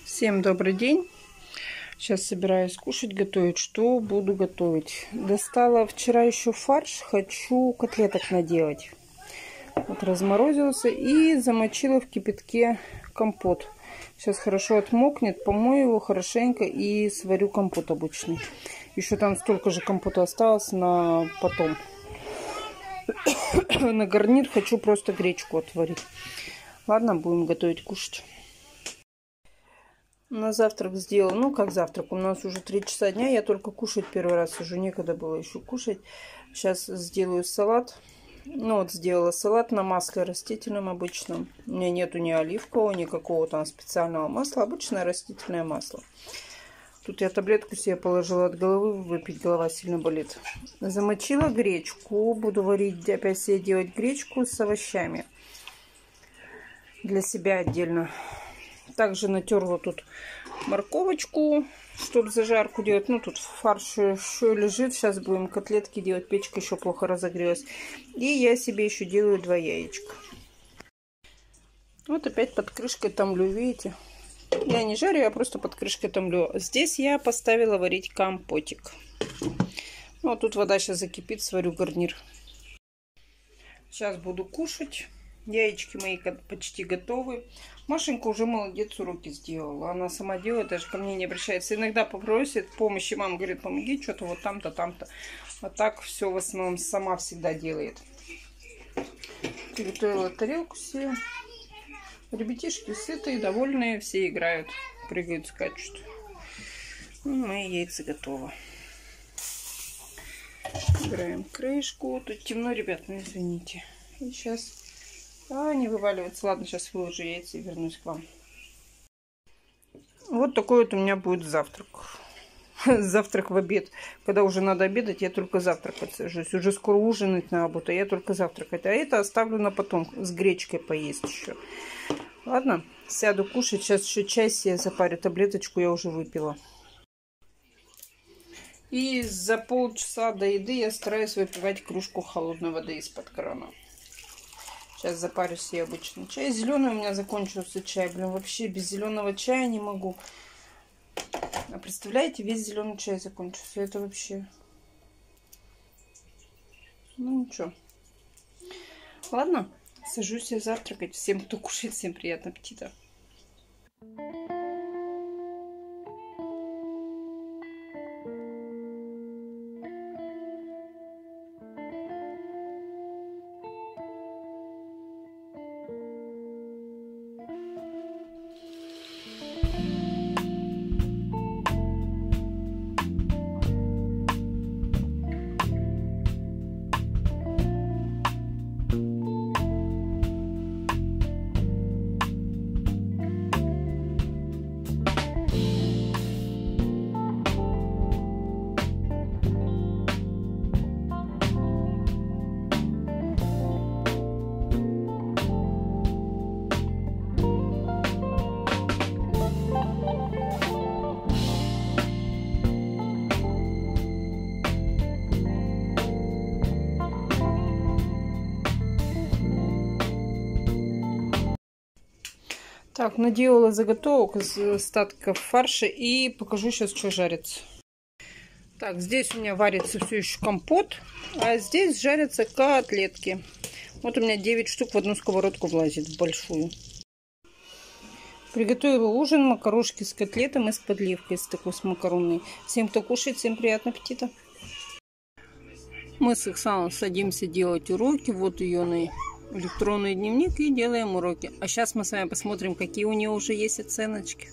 Всем добрый день. Сейчас собираюсь кушать, готовить. Что буду готовить? Достала вчера еще фарш. Хочу котлеток наделать. Вот разморозился и замочила в кипятке компот. Сейчас хорошо отмокнет, помою его хорошенько и сварю компот обычный. Еще там столько же компота осталось на потом. На гарнир хочу просто гречку отварить. Ладно, будем готовить, кушать. На завтрак сделала, ну как завтрак, у нас уже 3 часа дня, я только кушать первый раз сижу, некогда было еще кушать. Сейчас сделаю салат. Ну вот сделала салат на масле растительном обычном. У меня нету ни оливкового, ни какого там специального масла, обычное растительное масло. Тут я таблетку себе положила от головы выпить, голова сильно болит. Замочила гречку, буду варить, опять себе делать гречку с овощами. Для себя отдельно. Также натерла тут морковочку, чтобы зажарку делать. Ну, тут фарш еще лежит. Сейчас будем котлетки делать. Печка еще плохо разогрелась. И я себе еще делаю 2 яичка. Вот опять под крышкой томлю, видите? Я не жарю, я просто под крышкой томлю. Здесь я поставила варить компотик. Ну, а тут вода сейчас закипит, сварю гарнир. Сейчас буду кушать. Яички мои почти готовы. Машенька уже молодец, уроки сделала. Она сама делает, даже ко мне не обращается. Иногда попросит помощи. Мама говорит, помоги, что-то вот там-то, там-то. А так все в основном сама всегда делает. Приготовила тарелку себе. Ребятишки сытые, довольные, все играют, прыгают, скачут. Ну, мои яйца готовы. Убираем крышку. Тут темно, ребят, ну извините. И сейчас... не вываливается. Ладно, сейчас выложу яйца и вернусь к вам. Вот такой вот у меня будет завтрак. Завтрак в обед. Когда уже надо обедать, я только завтракать сажусь. Уже скоро ужинать надо будет, а я только завтракать. А это оставлю на потом. С гречкой поесть еще. Ладно, сяду кушать. Сейчас еще чай себе запарю. Таблеточку я уже выпила. И за полчаса до еды я стараюсь выпивать кружку холодной воды из-под крана. Сейчас запарю себе обычный чай. Зеленый у меня закончился чай. Блин, вообще без зеленого чая не могу. А представляете, весь зеленый чай закончился. Это вообще... Ну ничего. Ладно, сажусь я завтракать. Всем, кто кушает, всем приятного аппетита. Так, наделала заготовок из остатков фарша и покажу сейчас, что жарится. Так, здесь у меня варится все еще компот, а здесь жарятся котлетки. Вот у меня 9 штук в одну сковородку влазит, в большую. Приготовила ужин, макарошки с котлетом и с подливкой, с такой с макаронной. Всем, кто кушает, всем приятного аппетита. Мы с Оксаной садимся делать уроки. Вот ее электронный дневник и делаем уроки. А сейчас мы с вами посмотрим, какие у нее уже есть оценочки.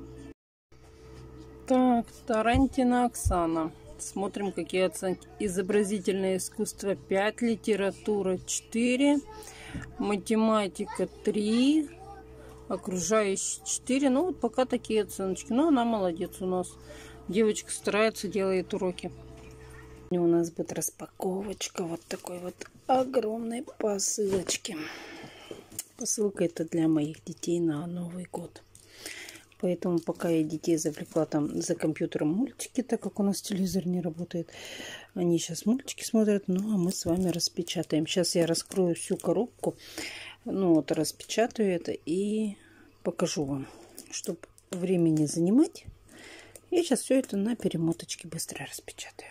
Так, Тарантина Оксана. Смотрим, какие оценки. Изобразительное искусство 5, литература 4, математика 3, окружающие 4. Ну вот пока такие оценочки. Но она молодец у нас. Девочка старается, делает уроки. У нас будет распаковочка вот такой вот огромной посылочки. Посылка это для моих детей на Новый год. Поэтому пока я детей завлекла там за компьютером мультики, так как у нас телевизор не работает. Они сейчас мультики смотрят, ну а мы с вами распечатаем. Сейчас я раскрою всю коробку. Ну вот распечатаю это и покажу вам, чтобы времени занимать. Я сейчас все это на перемоточке быстро распечатаю.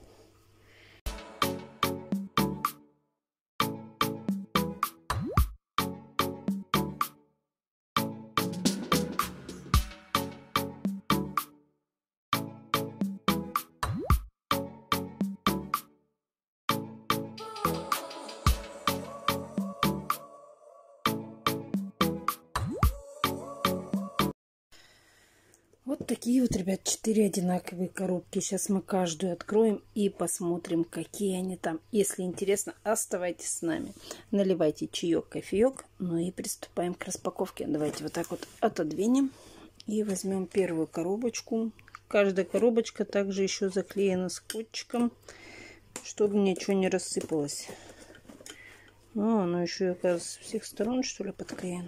Вот такие вот, ребят, 4 одинаковые коробки. Сейчас мы каждую откроем и посмотрим, какие они там. Если интересно, оставайтесь с нами. Наливайте чаек, кофеек. Ну и приступаем к распаковке. Давайте вот так вот отодвинем. И возьмем первую коробочку. Каждая коробочка также еще заклеена скотчиком, чтобы ничего не рассыпалось. Ну, оно еще, оказывается, с всех сторон, что ли, подклеено.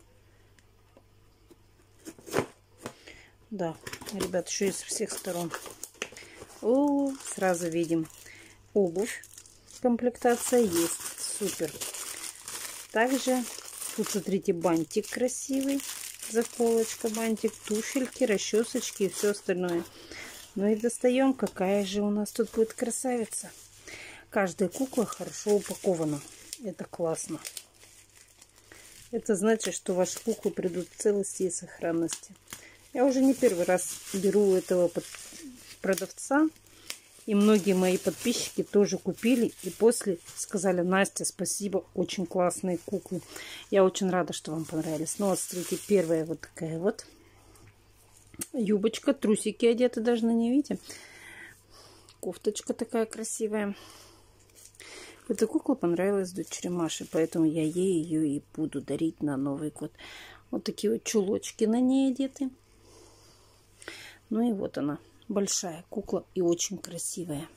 Да, ребят, еще и со всех сторон. О, сразу видим. Обувь. Комплектация есть. Супер. Также тут, смотрите, бантик красивый. Заколочка, бантик, туфельки, расчесочки и все остальное. Ну и достаем, какая же у нас тут будет красавица. Каждая кукла хорошо упакована. Это классно. Это значит, что ваши куклы придут в целости и сохранности. Я уже не первый раз беру у этого продавца. И многие мои подписчики тоже купили. И после сказали: Настя, спасибо, очень классные куклы. Я очень рада, что вам понравились. Ну вот, смотрите, первая вот такая вот юбочка. Трусики одеты даже на ней, видите? Кофточка такая красивая. Эта кукла понравилась дочери Маши, поэтому я ей ее и буду дарить на Новый год. Вот такие вот чулочки на ней одеты. Ну и вот она, большая кукла и очень красивая.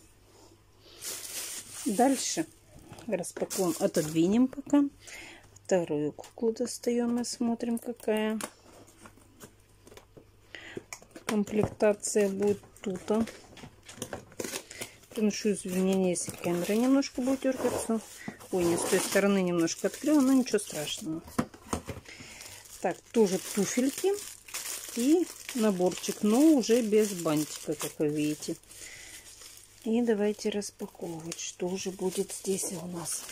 Дальше распакуем, отодвинем пока. Вторую куклу достаем и смотрим, какая комплектация будет тут. Приношу извинения, если камера немножко будет дергаться. Ой, не с той стороны немножко открыла, но ничего страшного. Так, тоже туфельки и наборчик, но уже без бантика, как вы видите. И давайте распаковывать, что же будет здесь у нас.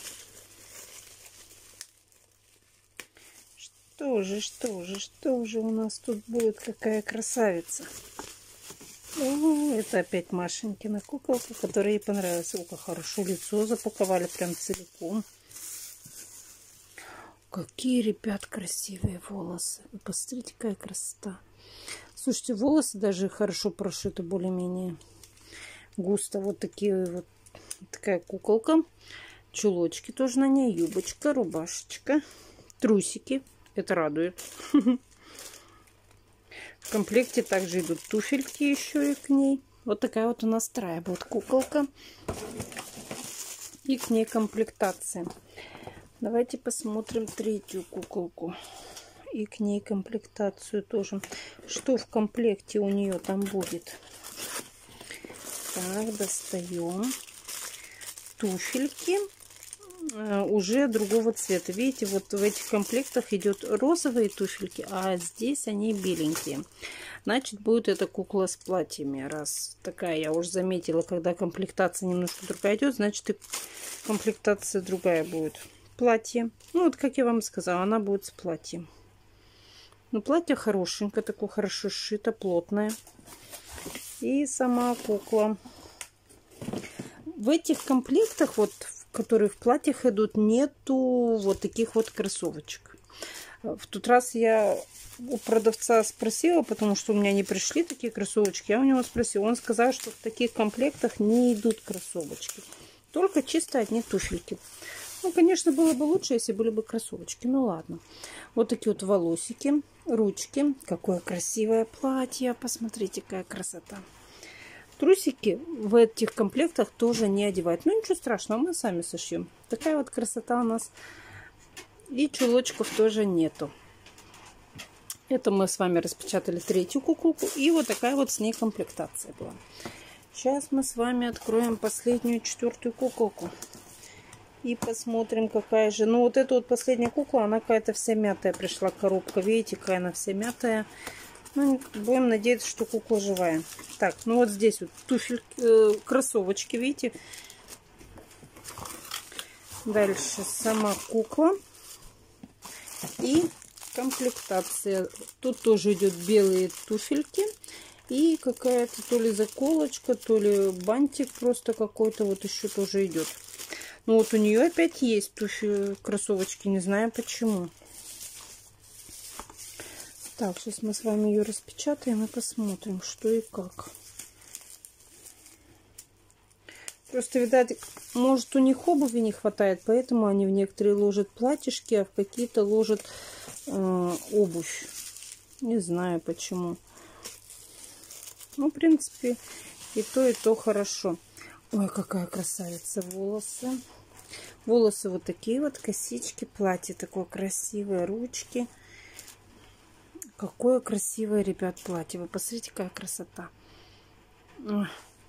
Что же у нас тут будет, какая красавица. О, это опять Машенькина куколка, которая ей понравилась. О, как хорошо лицо запаковали прям целиком. Какие, ребят, красивые волосы. Вы посмотрите, какая красота. Слушайте, волосы даже хорошо прошиты, более-менее густо. Вот такие вот, такая куколка. Чулочки тоже на ней. Юбочка, рубашечка, трусики. Это радует. В комплекте также идут туфельки еще и к ней. Вот такая вот у нас вторая будет куколка. И к ней комплектация. Давайте посмотрим третью куколку. И к ней комплектацию тоже. Что в комплекте у нее там будет? Так, достаем. Туфельки. Уже другого цвета. Видите, вот в этих комплектах идет розовые туфельки, а здесь они беленькие. Значит, будет эта кукла с платьями. Раз такая, я уже заметила, когда комплектация немножко другая идет, значит и комплектация другая будет. Платье. Ну, вот как я вам сказала, она будет с платьем. Но платье хорошенькое, такое хорошо сшито, плотное. И сама кукла. В этих комплектах, вот, которые в платьях идут, нету вот таких вот кроссовочек. В тот раз я у продавца спросила, потому что у меня не пришли такие кроссовочки. Я у него спросила. Он сказал, что в таких комплектах не идут кроссовочки. Только чисто одни туфельки. Ну, конечно, было бы лучше, если были бы кроссовочки. Ну, ладно. Вот такие вот волосики, ручки. Какое красивое платье. Посмотрите, какая красота. Трусики в этих комплектах тоже не одевать. Ну, ничего страшного, мы сами сошьем. Такая вот красота у нас. И чулочков тоже нету. Это мы с вами распечатали третью куколку. И вот такая вот с ней комплектация была. Сейчас мы с вами откроем последнюю, четвертую куколку. И посмотрим, какая же. Ну, вот эта вот последняя кукла, она какая-то вся мятая пришла, коробка. Видите, какая она вся мятая. Ну, будем надеяться, что кукла живая. Так, ну вот здесь вот туфельки, кроссовочки, видите? Дальше сама кукла и комплектация. Тут тоже идет белые туфельки и какая-то то ли заколочка, то ли бантик просто какой-то вот еще тоже идет. Ну вот у нее опять есть кроссовочки, не знаю почему. Так, сейчас мы с вами ее распечатаем и посмотрим, что и как. Просто, видать, может, у них обуви не хватает, поэтому они в некоторые ложат платьишки, а в какие-то ложат обувь. Не знаю почему. Ну, в принципе, и то хорошо. Ой, какая красавица волосы. Волосы вот такие вот, косички, платье такое красивое, ручки. Какое красивое, ребят, платье. Вы посмотрите, какая красота. Ой.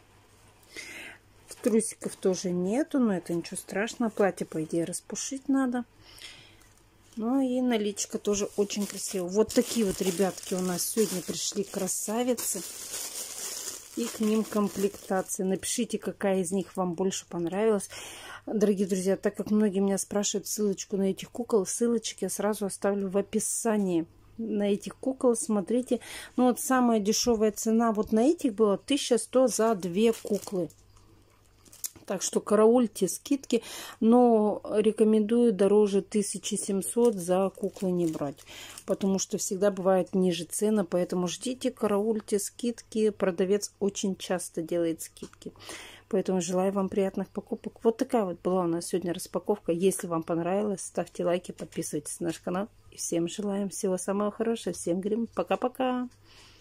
Трусиков тоже нету, но это ничего страшного. Платье, по идее, распушить надо. Ну и наличка тоже очень красивая. Вот такие вот, ребятки, у нас сегодня пришли красавицы. И к ним комплектации. Напишите, какая из них вам больше понравилась. Дорогие друзья, так как многие меня спрашивают ссылочку на этих кукол, ссылочки я сразу оставлю в описании. На этих кукол смотрите. Ну вот самая дешевая цена вот на этих была 1100 за 2 куклы. Так что караульте скидки, но рекомендую дороже 1700 за куклы не брать. Потому что всегда бывает ниже цены, поэтому ждите, караульте скидки. Продавец очень часто делает скидки. Поэтому желаю вам приятных покупок. Вот такая вот была у нас сегодня распаковка. Если вам понравилось, ставьте лайки, подписывайтесь на наш канал. И всем желаем всего самого хорошего. Всем говорим пока-пока.